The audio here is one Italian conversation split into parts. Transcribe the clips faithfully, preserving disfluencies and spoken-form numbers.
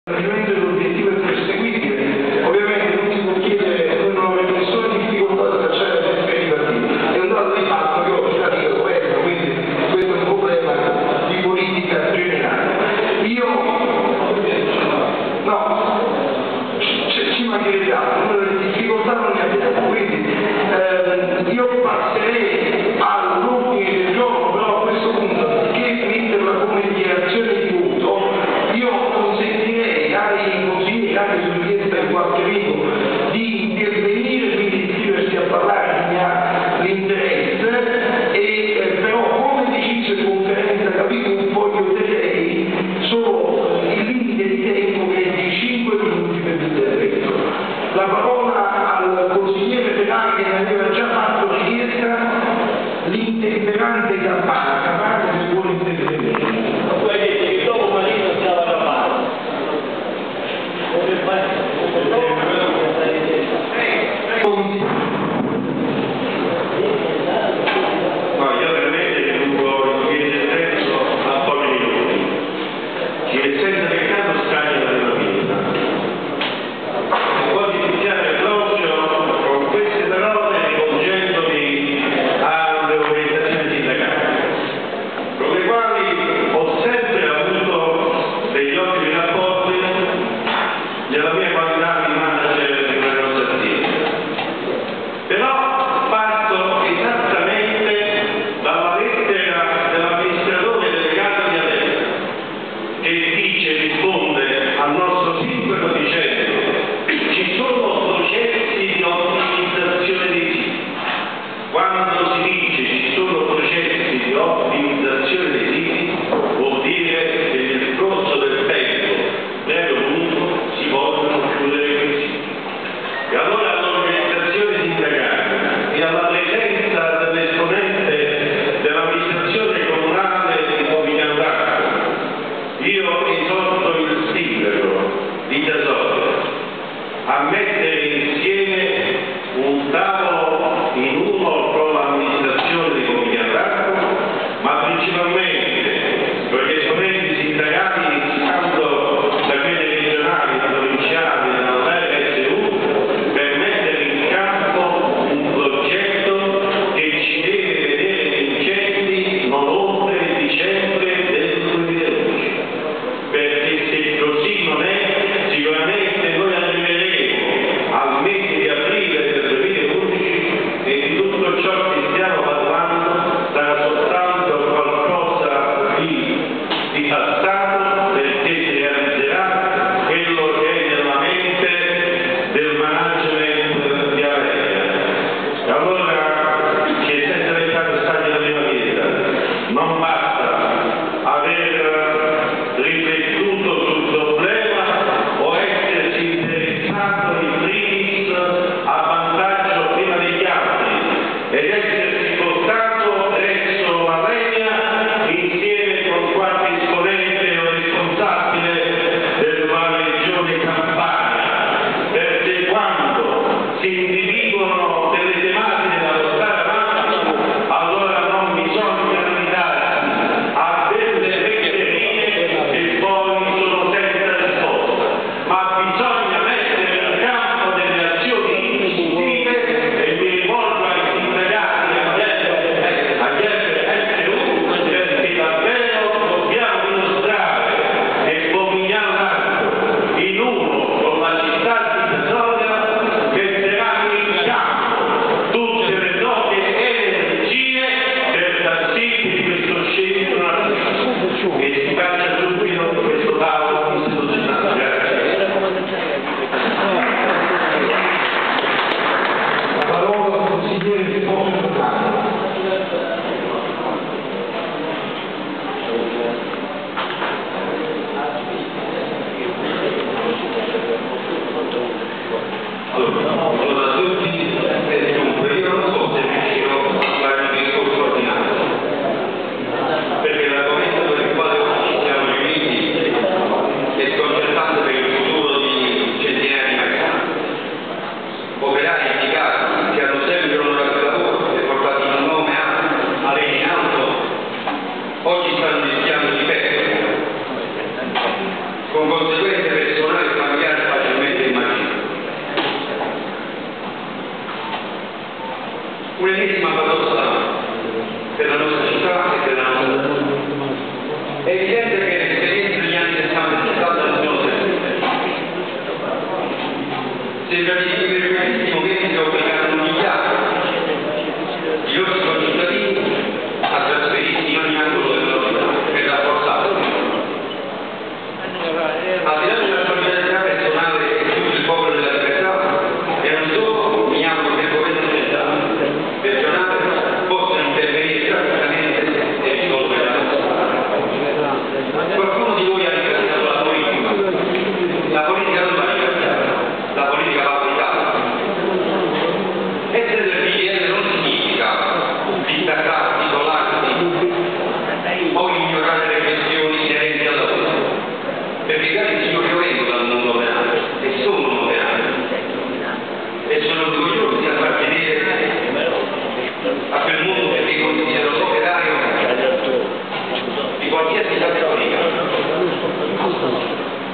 Ovviamente l'obiettivo è perseguibile, ovviamente non si può chiedere, noi non abbiamo nessuna difficoltà ad accedere ai sistemi partiti, è un dato di fatto che oggi la Lega governa, quindi questo è un problema di politica generale. Io, no, ci, ci mancherebbe altro, noi le difficoltà non ne abbiamo, quindi eh, io passerei all'ordine del giorno, però a questo punto, che metterla come dichiarazione di voto, io consentirei ai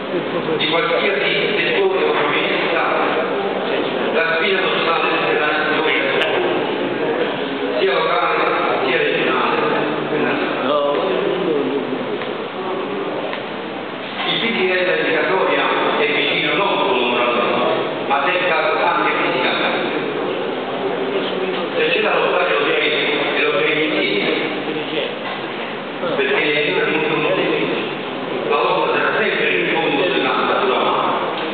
di qualsiasi settore o provenienza, la sfida sociale della nazione, sia locale sia regionale. Il P D L di Casoria è vicino non solo moralmente, ma nel caso anche fisicamente. Se c'è da lottare lo direi e lo direi insieme, perché la lotta sarà sempre il fondo della natura umana.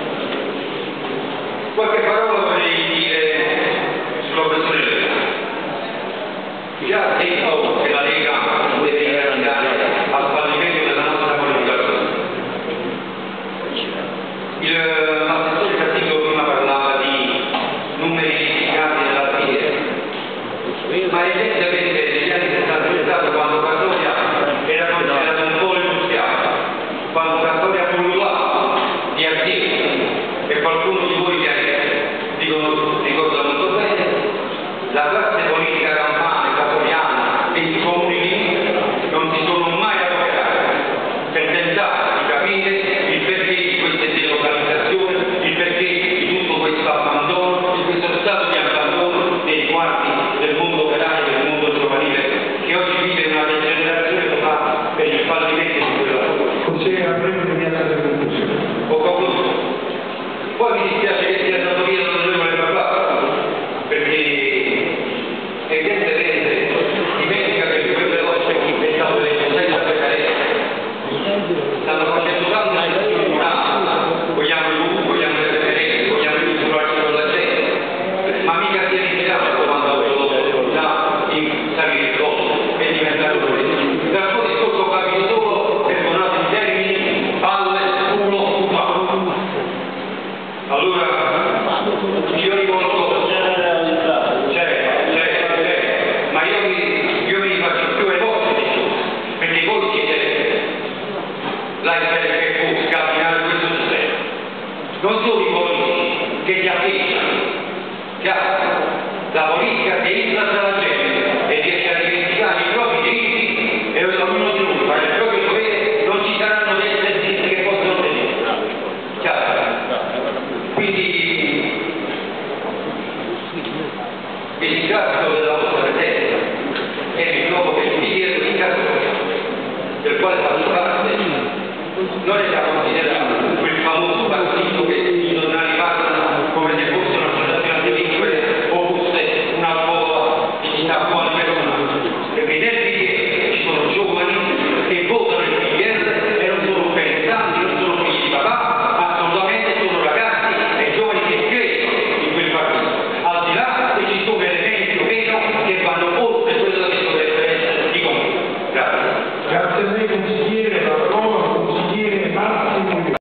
Qualche parola vorrei dire sulla questione legale. Già detto che la Lega deve ringraziare al fallimento della nostra politica. L'assessore Cattivo prima parlava di numeri indicati nella filiera, ma evidentemente negli anni sessanta è stato quando Casoria era considerato un po' industriale, quando Casoria pullulava di aziende, e qualcuno di voi che ricorda molto bene, la classe politica campana e casoriana e i comuni non si sono mai adoperati per tentare di capire il perché di queste delocalizzazioni, il perché di tutto questo abbandono, di questo stato di abbandono nei riguardi del mondo operaio e del mondo giovanile, che oggi vive una degenerazione totale per il fallimento di quella lavoro. Consigliere, avremo immediata delle conclusioni. Ho concluso. Poi mi dispiace che sia andato via l'onorevole Papà, perché evidentemente dimentica che quelle lotte che stanno vedendo senza precedenti stanno facendo tanto nel morale, vogliamo i lupi, vogliamo le referenze, vogliamo i misurati con la gente, ma mica si è ritirato quando ha avuto l'opportunità di salire il collo e diventare un presidente. Dal suo discorso capito solo, perdonate i termini, palle, culo, cupa. Allora, io rivolgo, certo, certo, certo, ma io mi, io mi faccio più ai vostri discorsi, perché voi siete l'iceberg che può scardinare questo sistema. Non sono i politici che ti affidano, chiaro? La politica che inflata la gente e riesce a dimenticare i propri diritti e ognuno di noi fa il proprio dovere, non ci saranno dei servizi che possono tenere. Chiaro? Quindi vi ringrazio della vostra presenza e vi trovo che il P D L di Casoria, del quale faccio parte, non è da considerare quel famoso partito che i giornali parlano come se fosse un'associazione di delinquenti o fosse una nuova di città